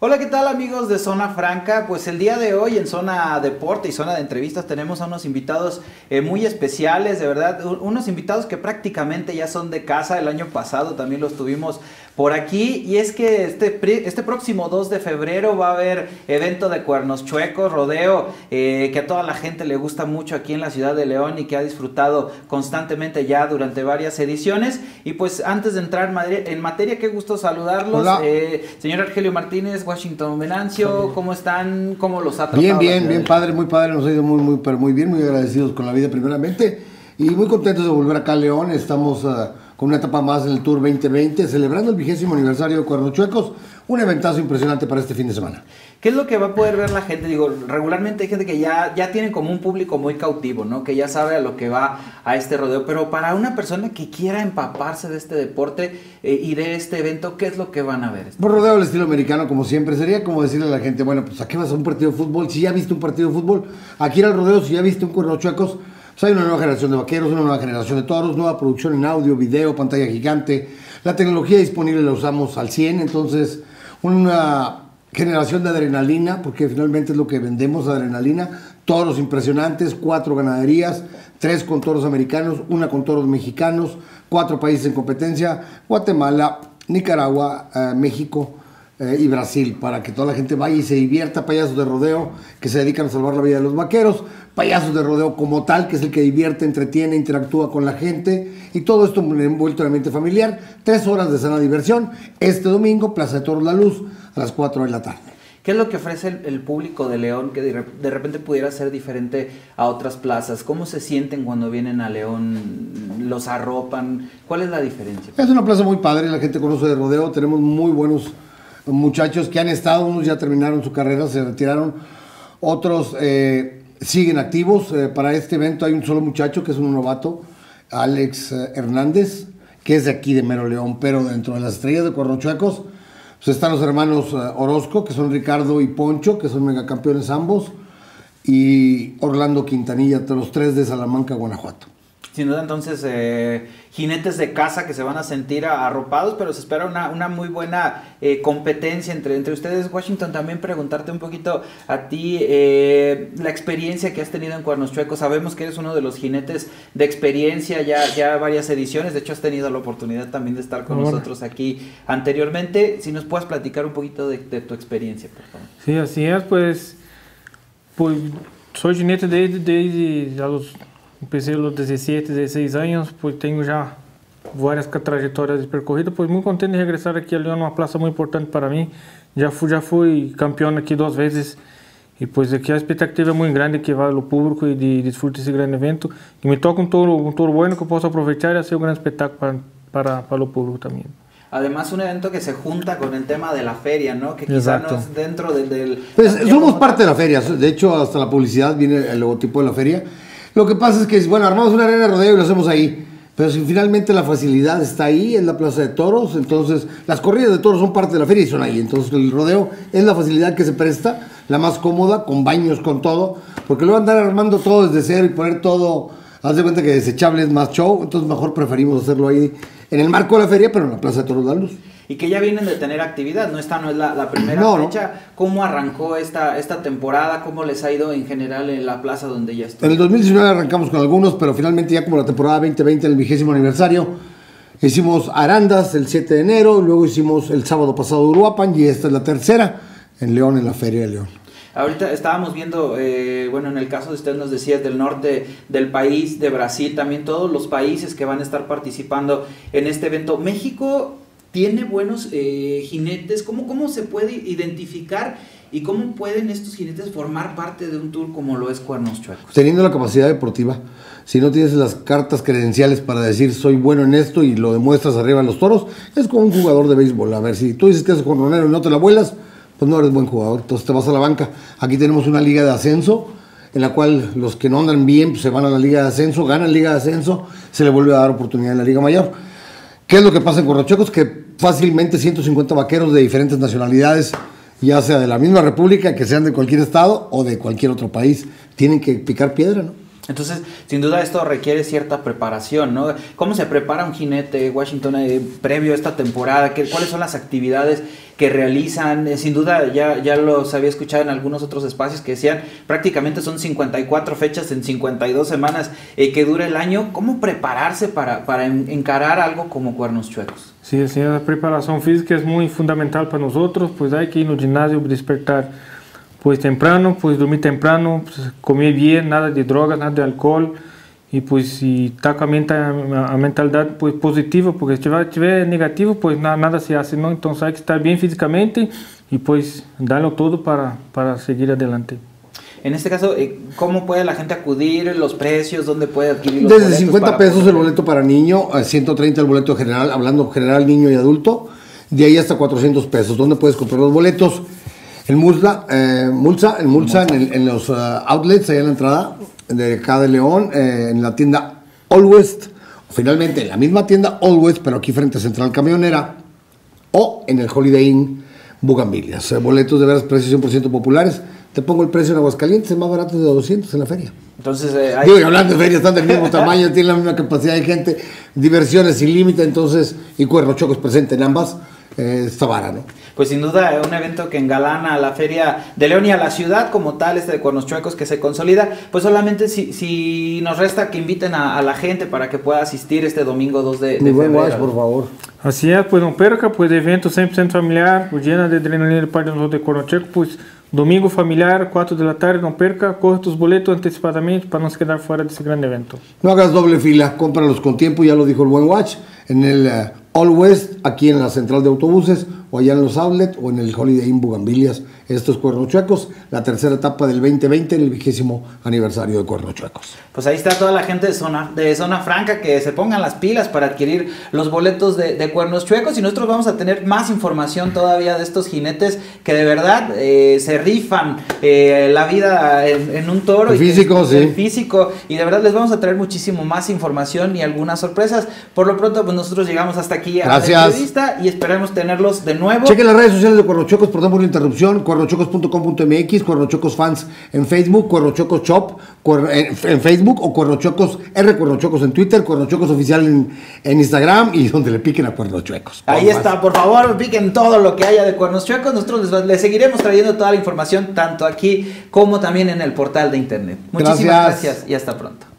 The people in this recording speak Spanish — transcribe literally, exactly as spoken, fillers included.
Hola, ¿qué tal amigos de Zona Franca? Pues el día de hoy en Zona Deporte y Zona de Entrevistas tenemos a unos invitados eh, muy especiales, de verdad, unos invitados que prácticamente ya son de casa. El año pasado también los tuvimos por aquí, y es que este, este próximo dos de febrero va a haber evento de cuernos chuecos, rodeo, eh, que a toda la gente le gusta mucho aquí en la ciudad de León y que ha disfrutado constantemente ya durante varias ediciones. Y pues antes de entrar en materia, en materia qué gusto saludarlos. Eh, señor Argelio Martínez, Washington Venancio, ¿cómo están? ¿Cómo los ha tratado? Bien, bien, bien padre, muy padre, nos ha ido muy, muy, pero muy bien, muy agradecidos con la vida primeramente y muy contentos de volver acá a León. Estamos uh, con una etapa más en el Tour veinte veinte, celebrando el vigésimo aniversario de Cuernos Chuecos, un eventazo impresionante para este fin de semana. ¿Qué es lo que va a poder ver la gente? Digo, regularmente hay gente que ya, ya tiene como un público muy cautivo, ¿no? Que ya sabe a lo que va a este rodeo, pero para una persona que quiera empaparse de este deporte eh, y de este evento, ¿qué es lo que van a ver? Por rodeo al estilo americano, como siempre, sería como decirle a la gente, bueno, pues ¿a qué vas a un partido de fútbol? Si ya viste un partido de fútbol, aquí era el rodeo, si ya viste un Cuernos Chuecos, pues hay una nueva generación de vaqueros, una nueva generación de toros, nueva producción en audio, video, pantalla gigante, la tecnología disponible la usamos al cien, entonces una generación de adrenalina, porque finalmente es lo que vendemos, adrenalina, toros impresionantes, cuatro ganaderías, tres con toros americanos, una con toros mexicanos, cuatro países en competencia, Guatemala, Nicaragua, eh, México eh, y Brasil, para que toda la gente vaya y se divierta. Payasos de rodeo que se dedican a salvar la vida de los vaqueros, payasos de rodeo como tal, que es el que divierte, entretiene, interactúa con la gente, y todo esto envuelto en el ambiente familiar. Tres horas de sana diversión, este domingo, Plaza de Toros La Luz, a las cuatro de la tarde. ¿Qué es lo que ofrece el, el público de León que de, de repente pudiera ser diferente a otras plazas? ¿Cómo se sienten cuando vienen a León? ¿Los arropan? ¿Cuál es la diferencia? Es una plaza muy padre, la gente conoce de rodeo, tenemos muy buenos muchachos que han estado, unos ya terminaron su carrera, se retiraron, otros eh, siguen activos. Eh, para este evento hay un solo muchacho que es un novato, Alex eh, Hernández, que es de aquí de Mero León, pero dentro de las estrellas de Cuernos Chuecos pues están los hermanos uh, Orozco, que son Ricardo y Poncho, que son megacampeones ambos, y Orlando Quintanilla, los tres de Salamanca, Guanajuato. Sin duda, entonces, eh, jinetes de casa que se van a sentir arropados, pero se espera una, una muy buena eh, competencia entre, entre ustedes. Washington, también preguntarte un poquito a ti, eh, la experiencia que has tenido en Cuernos Chuecos. Sabemos que eres uno de los jinetes de experiencia, ya, ya varias ediciones, de hecho has tenido la oportunidad también de estar con Hola. nosotros aquí anteriormente. Si nos puedes platicar un poquito de, de tu experiencia, por favor. Sí, así es, pues, pues soy jinete desde, desde a los, empecé a los diecisiete, dieciséis años, pues tengo ya varias trajetórias de percorrido, pues muy contento de regresar aquí a León, uma plaza muy importante para mí. Ya fui, ya fui campeón aquí dos veces, y pues aquí a expectativa é muito grande que vai o público e de, disfrute esse grande evento. E me toca um touro, um touro bueno que eu posso aproveitar e hacer um grande espetáculo para, para, para o público também. Además, un evento que se junta con el tema de la feria, ¿no? Que quizá Exacto. no es dentro del... del Pues somos parte de la feria, de hecho hasta la publicidad viene el logotipo de la feria. Lo que pasa es que, bueno, armamos una arena de rodeo y lo hacemos ahí, pero si finalmente la facilidad está ahí, en la plaza de toros, entonces las corridas de toros son parte de la feria y son ahí, entonces el rodeo es la facilidad que se presta, la más cómoda, con baños, con todo, porque luego andar armando todo desde cero y poner todo, haz de cuenta que desechable es más show, entonces mejor preferimos hacerlo ahí en el marco de la feria, pero en la plaza de toros La Luz. Y que ya vienen de tener actividad, ¿no? Esta no es la, la primera no, fecha. No. ¿Cómo arrancó esta, esta temporada? ¿Cómo les ha ido en general en la plaza donde ya están? En el dos mil diecinueve arrancamos con algunos, pero finalmente ya como la temporada veinte veinte, el vigésimo aniversario, hicimos Arandas el siete de enero, luego hicimos el sábado pasado Uruapan, y esta es la tercera en León, en la Feria de León. Ahorita estábamos viendo, eh, bueno, en el caso de usted nos decía del norte del país, de Brasil, también todos los países que van a estar participando en este evento. México tiene buenos eh, jinetes. ¿Cómo, ¿Cómo se puede identificar y cómo pueden estos jinetes formar parte de un tour como lo es Cuernos Chuecos? Teniendo la capacidad deportiva. Si no tienes las cartas credenciales para decir soy bueno en esto y lo demuestras arriba en los toros, es como un jugador de béisbol. A ver, si tú dices que eres jornalero y no te la vuelas, pues no eres buen jugador, entonces te vas a la banca. Aquí tenemos una liga de ascenso, en la cual los que no andan bien pues se van a la liga de ascenso, ganan liga de ascenso, se le vuelve a dar oportunidad en la liga mayor. ¿Qué es lo que pasa en Cuernos Chuecos? Que fácilmente ciento cincuenta vaqueros de diferentes nacionalidades, ya sea de la misma república, que sean de cualquier estado o de cualquier otro país, tienen que picar piedra, ¿no? Entonces, sin duda esto requiere cierta preparación, ¿no? ¿Cómo se prepara un jinete, Washington, eh, previo a esta temporada? ¿Qué, ¿Cuáles son las actividades que realizan? Eh, sin duda, ya, ya los había escuchado en algunos otros espacios que decían, prácticamente son cincuenta y cuatro fechas en cincuenta y dos semanas eh, que dura el año. ¿Cómo prepararse para, para encarar algo como Cuernos Chuecos? Sí, sí, la preparación física es muy fundamental para nosotros, pues hay que ir al gimnasio, despertar pues temprano, pues dormir temprano, pues, comer bien, nada de drogas, nada de alcohol, y pues si está con a mentalidad pues positiva, porque si estiver negativo, pues nada, nada se hace, ¿no? Entonces hay que estar bien físicamente y pues darlo todo para, para seguir adelante. En este caso, ¿cómo puede la gente acudir? ¿Los precios? ¿Dónde puede adquirir los Desde boletos? cincuenta pesos el boleto para niño, a ciento treinta el boleto general, hablando general, niño y adulto, de ahí hasta cuatrocientos pesos. ¿Dónde puedes comprar los boletos? En Mulsa, eh, Mulsa, en Mulsa, en, en los uh, outlets, allá en la entrada de acá de León, eh, en la tienda All West, finalmente en la misma tienda All West, pero aquí frente a Central Camionera, o en el Holiday Inn Bugambilias. Eh, boletos de veras, precios cien por ciento populares. Te pongo el precio en Aguascalientes, es más barato de doscientos en la feria. Entonces, eh, hay... Digo, hablando de ferias, están del mismo tamaño, tienen la misma capacidad de gente, diversiones sin límite, entonces, y Cuernos Chuecos presente en ambas, eh, está vara, ¿no? Pues sin duda es un evento que engalana a la Feria de León y a la ciudad como tal, este de Cuernos Chuecos que se consolida. Pues solamente si, si nos resta que inviten a, a la gente para que pueda asistir este domingo dos de, de Muy buen febrero. watch, por favor. Así es, pues no perca, pues evento cem por ciento familiar, pues llena de adrenalina de parte de nosotros de Cuernos Chuecos, pues domingo familiar, cuatro de la tarde, no perca, coge tus boletos anticipadamente para no se quedar fuera de ese gran evento. No hagas doble fila, cómpralos con tiempo, ya lo dijo el buen watch, en el uh, All West, aquí en la central de autobuses, o allá en los outlets, o en el Holiday Inn Bugambilias, estos Cuernos Chuecos, la tercera etapa del veinte veinte, el vigésimo aniversario de Cuernos Chuecos. Pues ahí está toda la gente de Zona, de Zona Franca, que se pongan las pilas para adquirir los boletos de, de Cuernos Chuecos, y nosotros vamos a tener más información todavía de estos jinetes que de verdad eh, se rifan eh, la vida en, en un toro. El físico, sí. El físico, y de verdad les vamos a traer muchísimo más información y algunas sorpresas. Por lo pronto, pues nosotros llegamos hasta aquí a Gracias. la entrevista y esperemos tenerlos de nuevo. Chequen las redes sociales de Cuernos Chuecos, perdón por la interrupción, cuernos chuecos punto com punto m x, Cuernos Chuecos Fans en Facebook, Cuernos Chuecos Shop en, en Facebook, o Cuernos Chuecos R, Cuernos Chuecos en Twitter, Cuernos Chuecos Oficial en, en Instagram, y donde le piquen a Cuernos Chuecos. Ahí está, por favor, piquen todo lo que haya de Cuernos Chuecos. Nosotros les, les seguiremos trayendo toda la información, tanto aquí como también en el portal de internet. Muchísimas gracias, gracias y hasta pronto.